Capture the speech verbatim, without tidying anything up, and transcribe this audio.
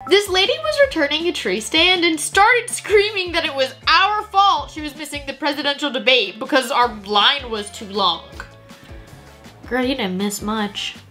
This lady was returning a tree stand and started screaming that it was our fault she was missing the presidential debate because our line was too long. Girl, you didn't miss much.